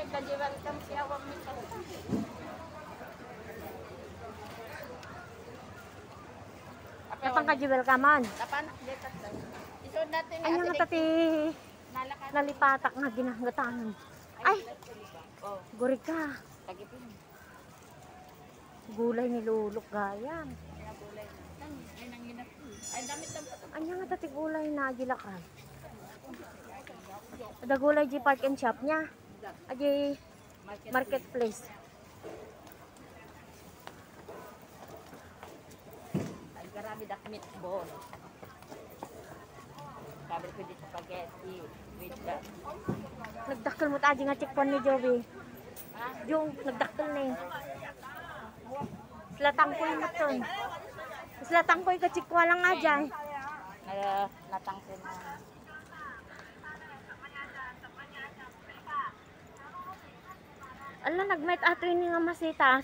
kajiwang kang siyawang mito. Napang kajiwal ka man. Tapanak dito. Isod natin Ay, nga tati nalakan. nalipatak nga ginanggatangan. Ay, Oh, guri ka. tagipin. Gulay ni Lulok gayan. Kaya gulay na. Ay nanginat. Ay damit lang. Ay, nga tati gulay na gilakan. Ada gulay di park and shop niya. Aji marketplace. Ay karami dak meatball. Sabi ko dito spaghetti with the Nagdakkel mo taji nga chikpan ni Joey. ha? Yung nagdakkel ni. Slatang ko yung maton. Slatang ko yung chikwa lang nga dyan. Natangkin na. Ala, nagmet ato yun nga masitas.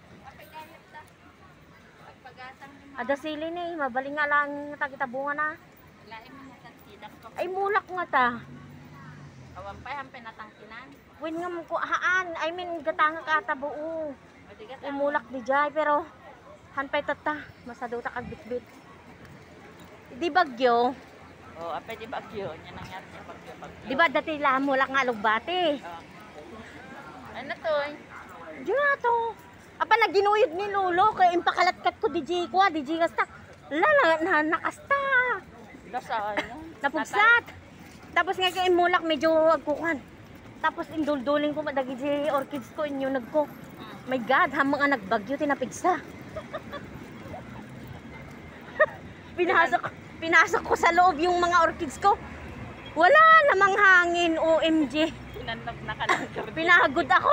Pagpagasang ni Ada sili ni, mabaling nga lang tagitabungan na. lain mo tatidap ko. Ay, mulak nga ta. Kawampay ang pinatangkinan. Win nga mo haan. I mean, gatanga ka tabuo. Madigat Ay, mulak di jay, pero hanpay tata. Masado ta kag bitbit. Di bagyo. Oh, apay di bagyo. Yan nangyari sa bagyo. Di ba dati lang mulak nga lugbati? Oh. Ano to eh? Di nga to. Apa na ginuyod ni Lolo, kaya impakalatkat ko di jay ko, di jay kasta. La, nakasta. Lasa ano? Napugsat. Tapos nga kay mulak medyo agkukan. Tapos induldulin ko madagi di orchids ko inyo nagko. My God, hamang nga nagbagyo tinapigsa. pinasok ko sa loob yung mga orchids ko. Wala namang hangin, OMG. Pinanok na ka lang. Pinahagod ako.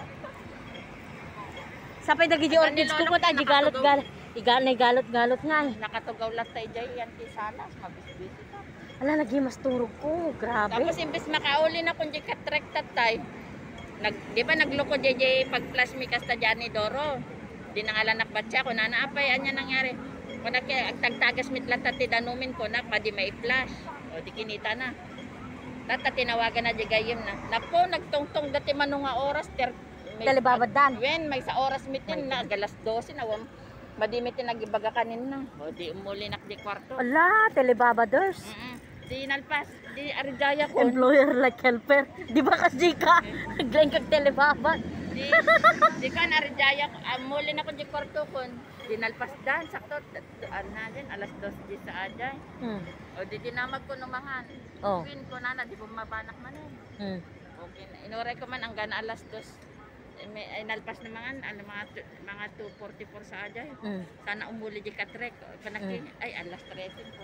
Sapay dagi di orchids ko ta di galot-galot. Iganay galot-galot nga eh. Nakatugaw lang tayo dyan. Yan tisalas. Mabisbisi ka. Ala, lagi mas turog ko. Grabe. Tapos imbes makauli na kung di katrek tatay. Di ba nagluko jay pag-flash mi kasta dyan ni Doro. Di nangalan nakbatsa ko na naapay. Anya nangyari. Kung tagtagas mit lang tati danumin ko na pa di may flash. O di kinita na. Tata tinawagan na di gayim na. Napo nagtungtong dati manunga oras. Dalibabadan. Wen may sa oras mitin na galas 12 na. Madimitin nagibaga kanin na. O di umuli nak di kwarto. Ala, telebabaders. Di nalpas. Di arijaya ko. Employer like helper. Di ba kasi ka? Naglaing kag telebabad. Di ka narijaya ko. Muli na ko di kwarto ko. Di nalpas dan. Sakto. Na din. Alas 2 di sa ajay. O di dinamag ko numahan. Oh. Pin ko na di bumabanak man eh. Okay. Inuray ko man ang gana alas 2. Ay nalpas na mga 2:44 sa ajay. Sana umuli di katrek. Panaki ay alas 13 po.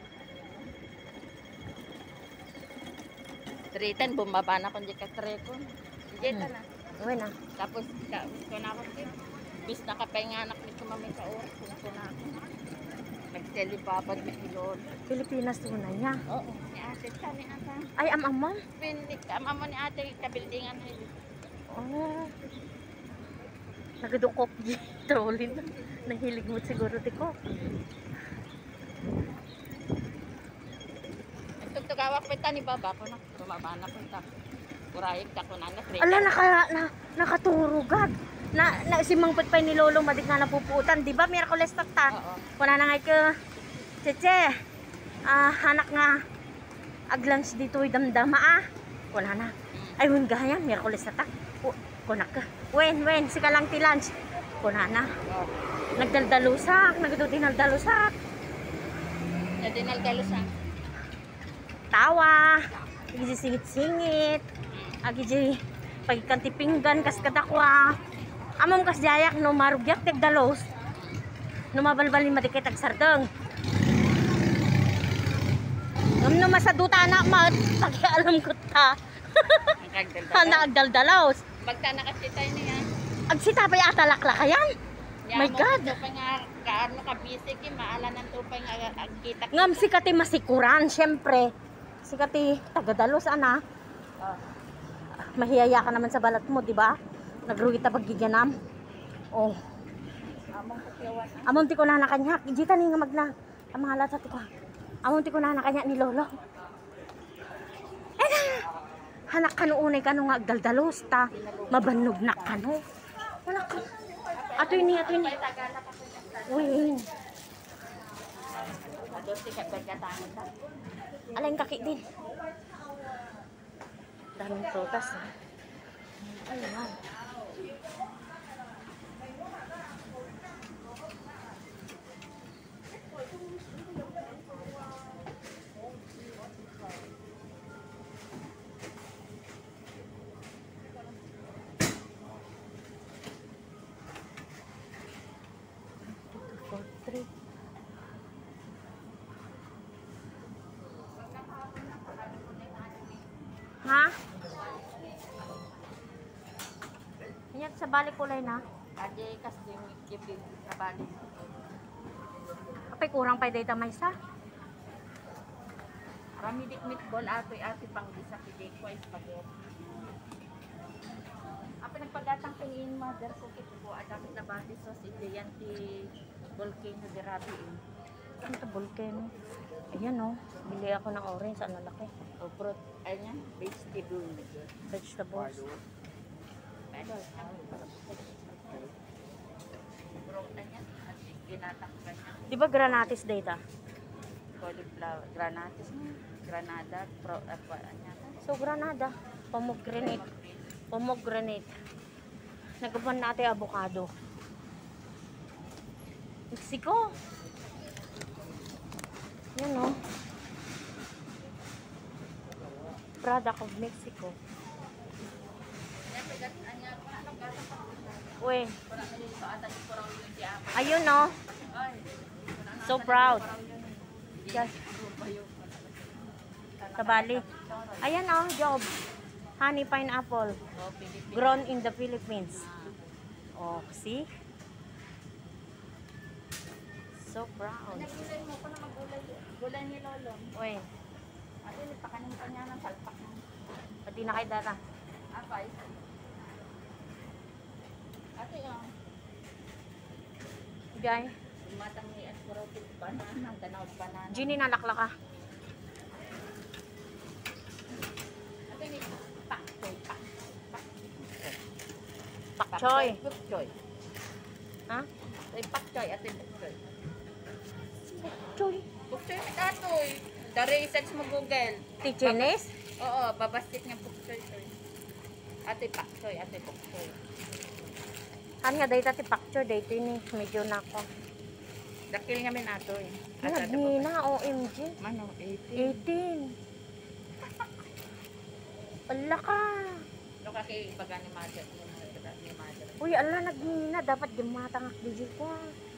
3:10 bumaba na ko di katrek ko. Jeta na. Uwi na. Tapos ko na ako bis nakapahinga anak ni kumamay sa oras ko na ako. Nagtelipapad mi kilod. Pilipinas na niya. Oo. Ni ate sa ni ata. Ay, amam. Pindik amamo ni ate kabildingan ni. Oh. Nagadukop di trolley na. Nahilig mo siguro tiko. Tugtugawak pa ni baba ko na. Bumaba na ko ta. Kurayig ta ko na na. Ala, nakaturugad. Na si Mang Putpay ni Lolo madik na napuputan. Di ba? Miraculous ta. Oo. Wala na nga ka. Cheche. Hanak nga. Aglans dito damdama Wala na. Ay, win gaya. Miraculous ta. Kunak ka. Wen, sika lang ti lunch. Kuna na. Nagdaldalusak. Nagdaldalusak. Nagdaldalusak. Tawa. Agi singit-singit. Agi pagkantipinggan kas kadakwa. Amom kas jayak no marugyak tegdalos. No mabalbalin madikit ag sardeng. No masaduta na mat. Pakialam ko ta. Hana agdaldalos. Bagta nakasitay niya. Agsita pa yata laklakayan. My God. Tupay nga kaarno ka bisig maala ng tupay nga agkita. Ngam sikati masikuran, syempre. Sikati tagadalos ana. Mahiyaya ka naman sa balat mo, di ba? Nagrugi ta paggiganam. Oh. Amon ti ko na nakanya. Ijita ni nga magna. Amahala sa ti ko. Amon ti ko na nakanya ni Lolo. Hanak kanuunay kanu nga agdaldalos ta. Mabanog na kanu. Wala ka. Atoy ni. Uy. Adosti ka pagkatangan ta. Alang kaki din. Daming prutas. Ayan. Ha? Ingat sa balik kulay na. Aje kas gibig kabali. Kapay kurang pa data may sa. Rami dik meatball atoy pang bisa pide ko spaghetti. Apa nagpagatang pingin mother ko kito ko adamit na bati sauce indian ti volcano de Rabi. Ano to volcano? Ayan oh. Bili ako ng orange. Ano laki? O fruit ay niya vegetable. Vegetables. Pero fruit na niya at ginatakpan niya. Di ba granatis data? Cauliflower, granada, niya. So granada. Pomegranate. Nagapan natin avocado. Mexico. Yan o. Product of Mexico. Uy. Ayun o. So proud. Yes. Sa Bali. Ayan o, job. Honey pineapple. Grown in the Philippines. Oh, see? So proud. Nagulay mo ko na gulay ni Lolo. Uy. Ate, nagpakanin pa niya ng salpak. Pati na kay data. Apay. Ate, Jai. matang ni at puro banana, tanaw banana. Ginny nalaklaka. Ate, ni pak Pakchoy. Pakchoy. Ha? Ay, pakchoy, ate, pakchoy. Choy. Pakchoy, atoy. Dari search mo Google. Ti Chinese? Oo, babastik nga pakchoy. Ate, pakchoy, ate, pakchoy. Kan nga dayta ti pakchoy dayto ni medyo nako. Dakil nga min atoy. Nagina OMG. Mano, 18. 18. Wala ka. Ito kasi baga ni mother. Ni mother. Uy, ala nagina dapat gimatang akdi ko.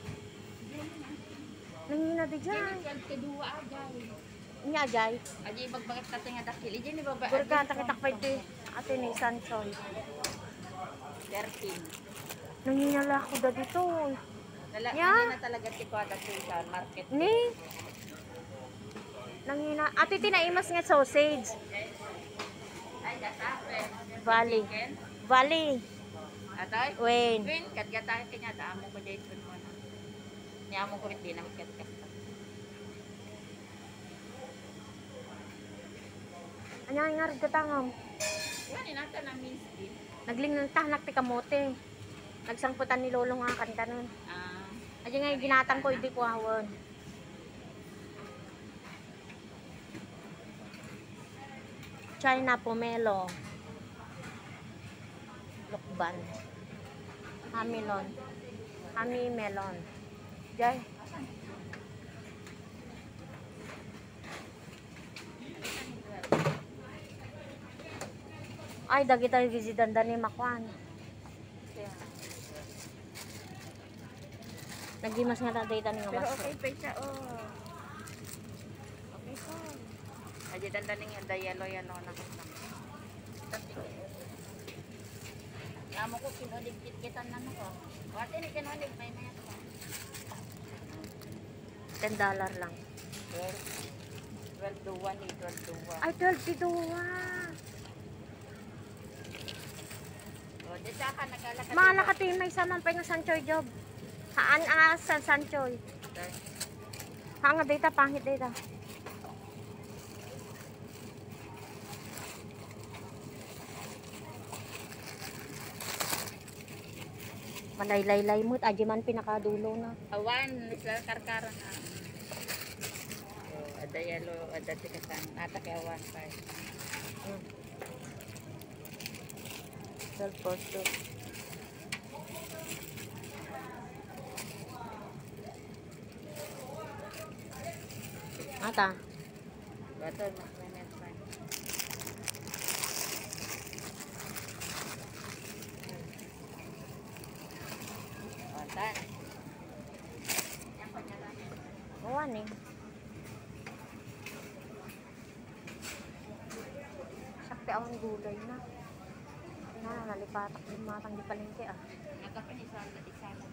Nangina di jay. Kedua aja. Nya jay. Aja bagbagat tatay nga dakil. Ije ni baba. Gurga takitak pa di ate ni Sanchoy. 13. Nangina la ako da dito. Hindi na talaga si Kwada sa market. Ni. Nangina. Ate tinaimas nga sausage. Ay, dasape. Valley. Valley. Atoy? Wen. Win, katgatahin kanya. Daamo ko dito mo na. Niyamo ko rin din ang katgat. Anya nga rin katangam. Yan, inata na means beef. Nagling ng tahanak ti kamote. Nagsangputan ni Lolo nga kanta nun. Ayan nga yung ginatang ko, hindi ko hawon. China pomelo. Lukban. Hamilon. Hamimelon. Jay. Ay, dagi tayo gisidanda ni Makwan. Nagimas nga tayo dito nga Pero mas. okay pa siya, oh. Okay po. Aja dandaning yung dayalo yan, no, nakasang. Amo ko kinuligkit-kitan na no ko. Wate ni kinulig, may mayat ko. $10 lang. 12 duwa ni 12 duwa. Ay, 12 duwa. O, di siya ka naglalakad. Malakatimay sa man pa yung Sanchoy job. Haan sa Sanchoy. Haan nga data, pangit data. Malay-lay-lay mo. Aji man pinakadulo na. Awan, sa karkaran na. Ada yellow, ada tikasan. Ata kay awan pa. Hmm. 12 for 2. Ata. Bato, makmenet pa. Otan. Awan eh. Sakti awan gulay na. Nalipatak din matang di palengke ah. Nagkapanisalad, isalad.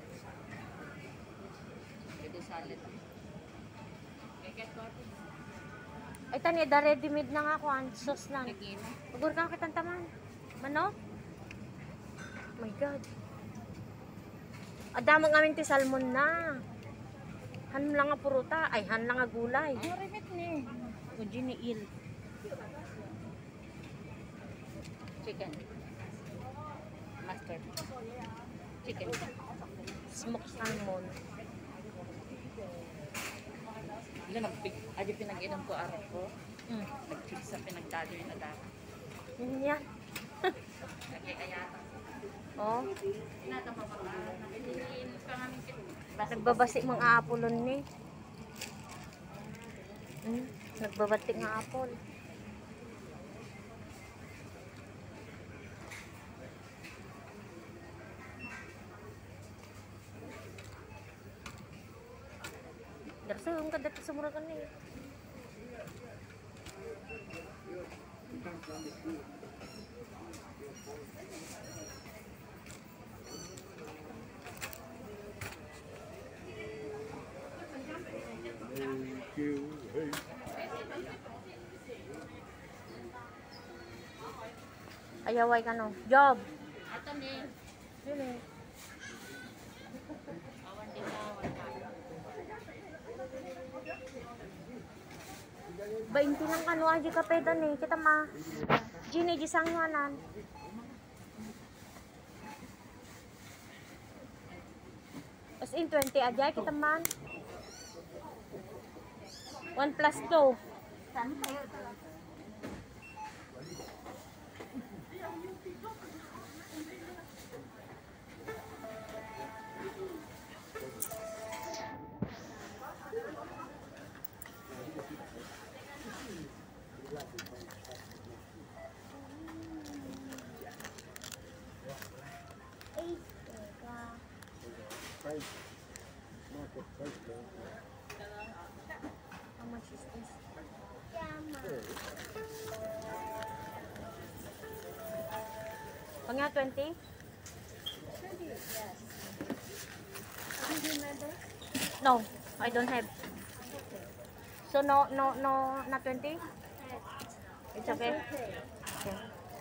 Pwede salad. Kaya ko ito. Ay tani, da ready made na nga ako. Sauce lang. Nagino. Ugur ka kitang taman. Mano? My God. Adamang amin ti salmon na. Han lang nga puruta. Ay, han lang nga gulay. Ano remit ni? Uji ni il. Chicken. Mustard. Chicken. Smoked salmon. Hindi, adi pinag-inom ko araw ko. Mm. Nag-chig sa pinagdado yung nadaka. Yun yan. Nagkikayata. Oh. Natapapalaan. Nabilin pa namin kit. Nagbabasi mga apolon ni. Nagbabati nga apol. Darso yung kadat sa mura kan eh. Ayaway ka no. Job. Ito ni. Yun eh. Awan din na awan na. 20 lang ano aja kapedan eh. Kita ma. Gini di sangwanan. As in 20 aja kita man. 1 plus 2. Saan kayo? How much is this? Pag nga 20? No, I don't have. So no, not 20? It's okay. Okay.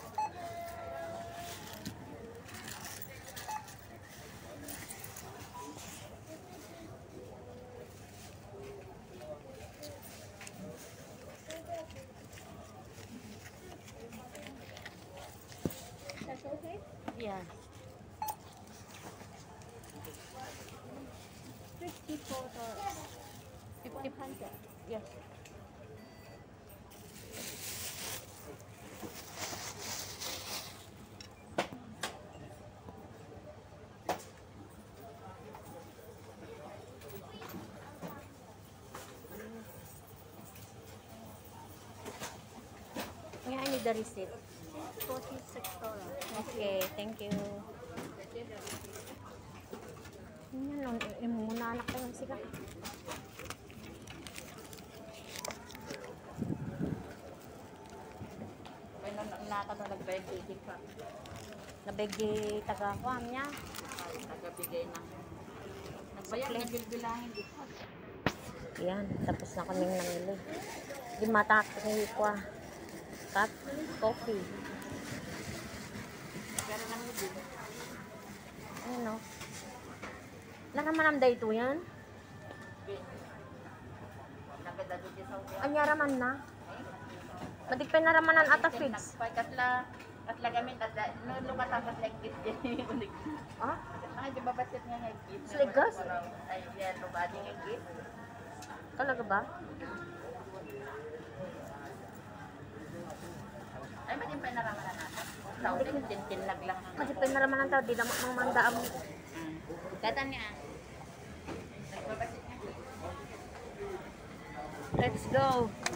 That's okay? Yeah. 54 $100. Yes. Yeah, I need the receipt. $46. Okay, thank you. Yan, muna anak ko yung sika. Kaya nakano nag-beg pa. Nabegi taga-kuam niya. Nagabigay ng nagbayang na bilbilangin dito. Yan, tapos na kaming namili. Di matak ni kwa. Cup, coffee. Pero nang hindi. Ano? Naramanam da ito yan? Nagada dito sa uya. Anya raman na? Madigpay na ramanan ata figs. Nagpay katla At lagamin at nulo ka tapos like this din. Ah? Ay, di ba basit nga higit? Sligas? Ay, yellow body higit. Talaga ba? Ay, maging pinaraman na natin. Tawag, tintinlag lang. Kasi pinaraman ng tao, di naman mga mandaam. Datan niya. Nagbabasit nga. Let's go.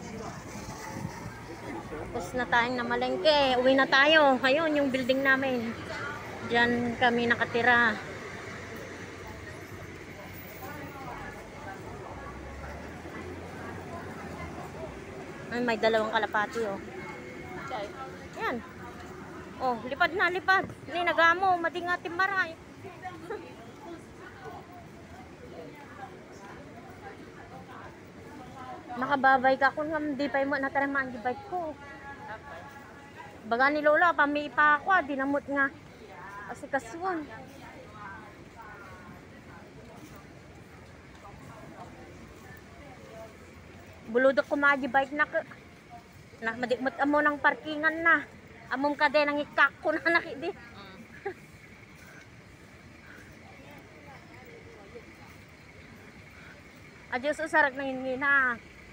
Tapos na tayong namalengke. Uwi na tayo. Ayun, yung building namin. Diyan kami nakatira. Ay, may dalawang kalapati, oh. Yan. Oh, lipad na, lipad. Ni nagamo, madingatim maray. Makababay ka kung di pa mo nataramaan di bike ko. Baga ni Lola, pami pa ako, dinamot nga. Kasi kasuan. Buludok ko maaji bike na madikmot amo ng parkingan na. Among kade nang ikak ko na nakidi. Adios usarak na yun na.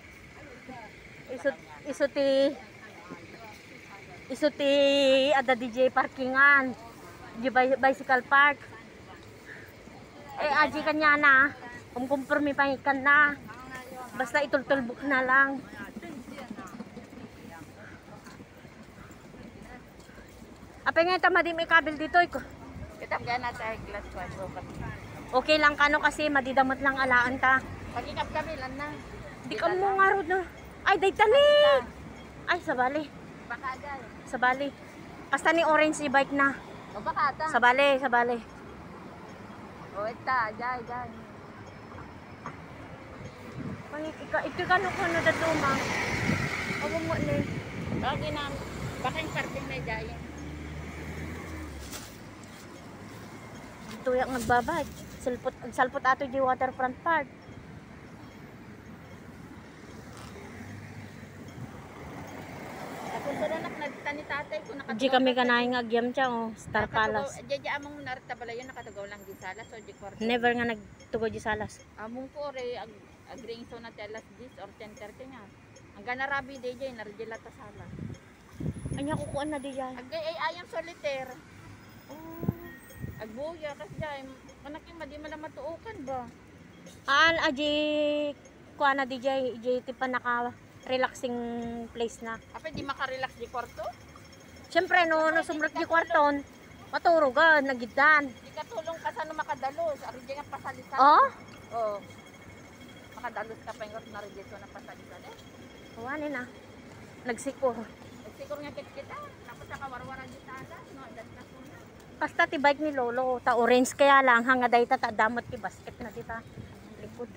Isuti ada DJ parkingan. Di bicycle park. Aji kanya na. Kumkumpermi pangikan na. Basta itultulbuk na lang. Apa nga ito madim ikabil dito iko? Kita kaya natin ay glass water. Okay lang kano kasi madidamot lang alaan ta. Pag-ikap kami lang na. Di ka mo nga ro na. Ay, daytani. Ay, sabali. Baka agad. Sabali. Kasta ni orange e-bike na. O baka ata. Sabali, sabali. O ita, jay. Ito kano ko na daduma. Abo mo ni. Lagi na. Baka yung parting na jay. Ito yung nagbabag. Salpot ato di waterfront park. Kung sa anak nagtani tatay ko nakatugaw. Di kami kanaing agyam siya, oh. Star Palace. Jeje among narita bala yun nakatugaw lang di salas o di kwarto. Never nga nagtugo di salas. Among ko re agreeing so na telas 10 or 10:30 nga. Ang ganarabi DJ narjila ta sala. Anya kukuan na di yan. Agay ay ayam solitaire. Oh. Agbuya kas jay kanak yung madi man matuukan ba. Aji kuan na di jay pa naka relaxing place na. Apa di makarelax di kwarto? Siyempre no sumrot di kwarton, maturugan nagidan. Di katulong ka sa no makadalos. Ari di nga pasalisan. Oh? Oh. Makadalos ka pa yung na rejeso na pasalisan eh. Wala na. Nagsikor. Siguro nga kita. Tapos sa kawarwaran di sala. No, das na po na. Basta ti bike ni Lolo, ta orange kaya lang hanga dayta ta damot ti basket na dita. Likod.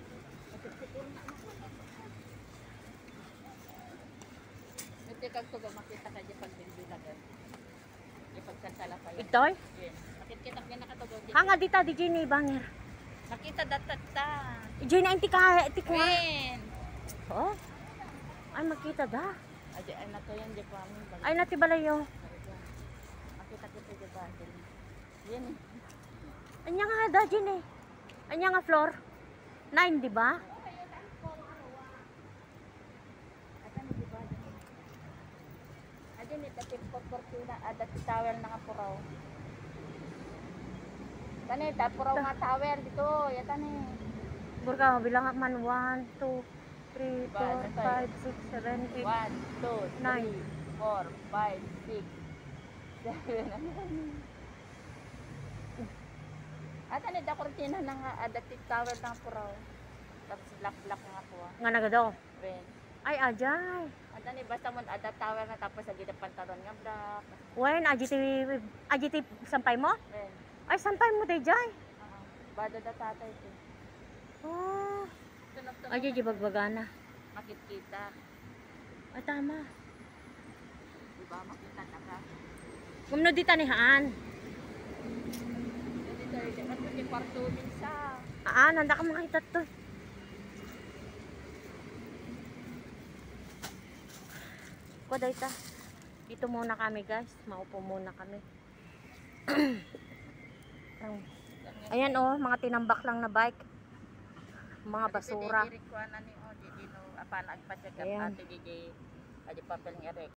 Ito kag tugaw makita ka di pagbindila ka. Di pagsansala pa yan. Itoy? Yes. Makikita ka nakatugaw di. Hanga dita di ni banger. Nakita datat ta. Ijay na inti ka ti ko. Queen. Oh. Ay makita da. Ay na to yan di pa amin. Ay nati balayo. Makita kita di ba. Yan eh. Anya nga da eh. Anya nga floor. 9 di ba? Adin ni dati portina dati towel na nga puraw. Tani ta puraw nga towel dito, ya tani. Burka bilang man 1 2 3 4 5 6 7 8 1 2 3 4 5 6 7 Ata ni da kortina na nga dati towel na nga puraw. Tapos black nga po. nga nagado. Ben. Ay ajay. Ata ni basta mo ada towel na tapos sa gida pantalon nga black. Wen ajiti sampay mo? Ben. Ay sampay mo day jay. Bada da tatay ko. Oh. Tunog-tunog. Ay di bagbagana. Makikita. Ay tama. Diba makita na ka. Kumno di tanihaan. Dito rin. Ba't mo yung kwarto din sa... Nanda ka makita to. Ko dayta. Dito muna kami guys. Maupo muna kami. Ayan oh, mga tinambak lang na bike. Mga basura. Didi ko na ni o didi no apan agpa check up Ayan. ate didi adi papel ng erek.